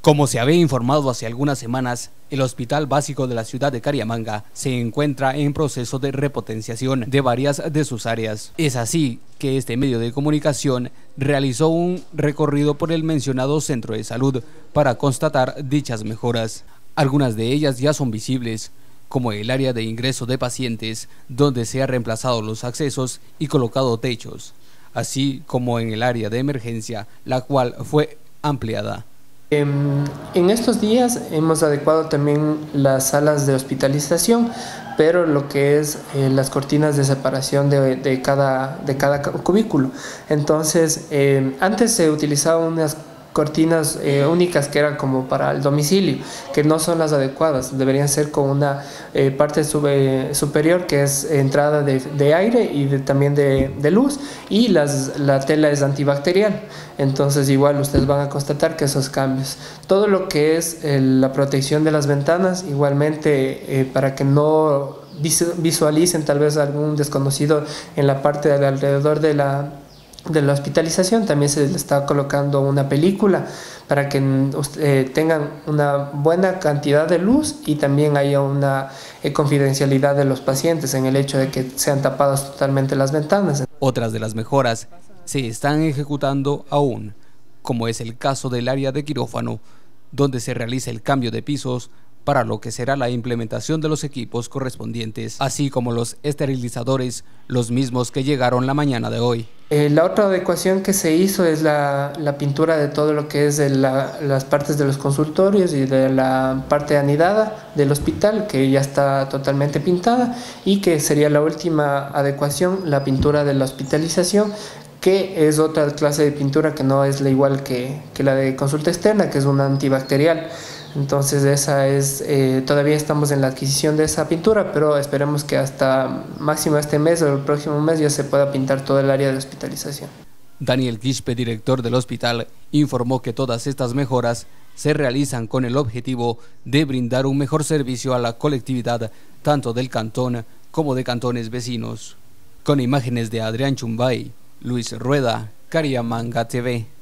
Como se había informado hace algunas semanas, el Hospital Básico de la ciudad de Cariamanga se encuentra en proceso de repotenciación de varias de sus áreas. Es así que este medio de comunicación realizó un recorrido por el mencionado centro de salud para constatar dichas mejoras. Algunas de ellas ya son visibles, como el área de ingreso de pacientes, donde se han reemplazado los accesos y colocado techos, así como en el área de emergencia, la cual fue ampliada. En estos días hemos adecuado también las salas de hospitalización, pero lo que es las cortinas de separación de cada cubículo. Entonces, antes se utilizaban unas cortinas únicas que eran como para el domicilio, que no son las adecuadas, deberían ser con una parte superior que es entrada de aire y también de luz, y la tela es antibacterial. Entonces igual ustedes van a constatar que esos cambios, todo lo que es la protección de las ventanas, igualmente para que no visualicen tal vez algún desconocido en la parte de alrededor de la hospitalización, también se le está colocando una película para que tengan una buena cantidad de luz y también haya una confidencialidad de los pacientes en el hecho de que sean tapadas totalmente las ventanas. Otras de las mejoras se están ejecutando aún, como es el caso del área de quirófano, donde se realiza el cambio de pisos para lo que será la implementación de los equipos correspondientes, así como los esterilizadores, los mismos que llegaron la mañana de hoy. La otra adecuación que se hizo es la pintura de todo lo que es las partes de los consultorios y de la parte anidada del hospital, que ya está totalmente pintada, y que sería la última adecuación, la pintura de la hospitalización, que es otra clase de pintura que no es la igual que la de consulta externa, que es una antibacterial. Entonces esa es, todavía estamos en la adquisición de esa pintura, pero esperemos que hasta máximo este mes o el próximo mes ya se pueda pintar todo el área de hospitalización. Daniel Quispe, director del hospital, informó que todas estas mejoras se realizan con el objetivo de brindar un mejor servicio a la colectividad, tanto del cantón como de cantones vecinos. Con imágenes de Adrián Chumbay, Luis Rueda, Cariamanga TV.